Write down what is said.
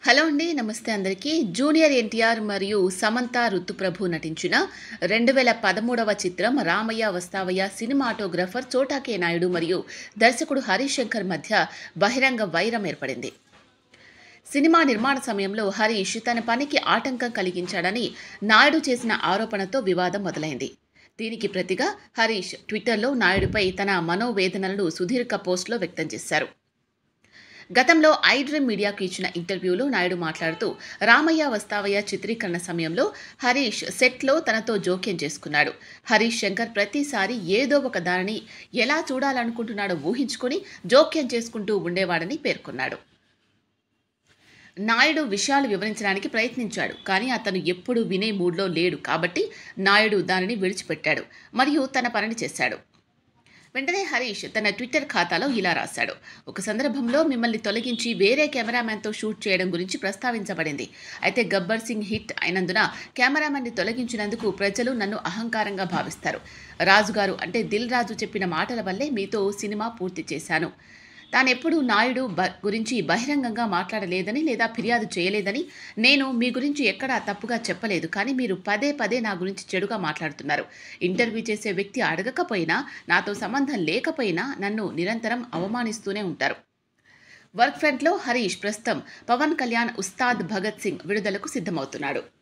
Hello అండి. నమస్తే అందరికీ. జూనియర్ ఎన్టీఆర్ మరియు సమంత ఋతుప్రభు నటించిన 2013వ చిత్రం 'రామయ్య వస్తావయ్య' సినిమాటోగ్రాఫర్ చోటా కె. నాయుడు మరియు దర్శకుడు హరీష్ శంకర్ మధ్య బహిరంగ వైరం ఏర్పడింది. సినిమా నిర్మాణ సమయంలో హరీష్ తన పనికి ఆటంకం కలిగించాడని నాయుడు చేసిన ఆరోపణతో వివాదం మొదలైంది. దీనికి ప్రతిగా హరీష్ ట్విట్టర్లో నాయుడుపై తన మనోవేదనలను సుదీర్ఘ పోస్టులో వ్యక్తం చేశారు. గతంలో ఐ డ్రీమ్ మీడియాకు ఇచ్చిన ఇంటర్వ్యూలో నాయుడు మాట్లాడుతూ, రామయ్య వస్తావయ్య చిత్రీకరణ సమయంలో హరీష్ సెట్లో తనతో జోక్యం చేసుకున్నాడు. హరీష్ శంకర్ ప్రతిసారి ఏదో ఒక దానిని ఎలా చూడాలనుకుంటున్నాడో ఊహించుకొని జోక్యం చేసుకుంటూ ఉండేవాడని పేర్కొన్నాడు. నాయుడు విషయాలు వివరించడానికి ప్రయత్నించాడు, కానీ అతను ఎప్పుడూ వినే మూడ్లో లేడు కాబట్టి నాయుడు దానిని విడిచిపెట్టాడు మరియు తన పనిని చేశాడు. వెంటనే హరీష్ తన ట్విట్టర్ ఖాతాలో ఇలా రాశాడు. ఒక సందర్భంలో మిమ్మల్ని తొలగించి వేరే కెమెరామ్యాన్తో షూట్ చేయడం గురించి ప్రస్తావించబడింది. అయితే గబ్బర్ సింగ్ హిట్ అయినందున కెమెరామెన్ని తొలగించినందుకు ప్రజలు నన్ను అహంకారంగా భావిస్తారు. రాజుగారు అంటే దిల్ రాజు చెప్పిన మాటల వల్లే మీతో సినిమా పూర్తి చేశాను. తానెప్పుడూ నాయుడు గురించి బహిరంగంగా మాట్లాడలేదని లేదా ఫిర్యాదు చేయలేదని, నేను మీ గురించి ఎక్కడా తప్పుగా చెప్పలేదు, కానీ మీరు పదే పదే నా గురించి చెడుగా మాట్లాడుతున్నారు. ఇంటర్వ్యూ చేసే వ్యక్తి అడగకపోయినా, నాతో సంబంధం లేకపోయినా నన్ను నిరంతరం అవమానిస్తూనే ఉంటారు. వర్క్ ఫ్రంట్లో హరీష్ ప్రస్తుతం పవన్ కళ్యాణ్ ఉస్తాద్ భగత్ సింగ్ విడుదలకు సిద్ధమవుతున్నాడు.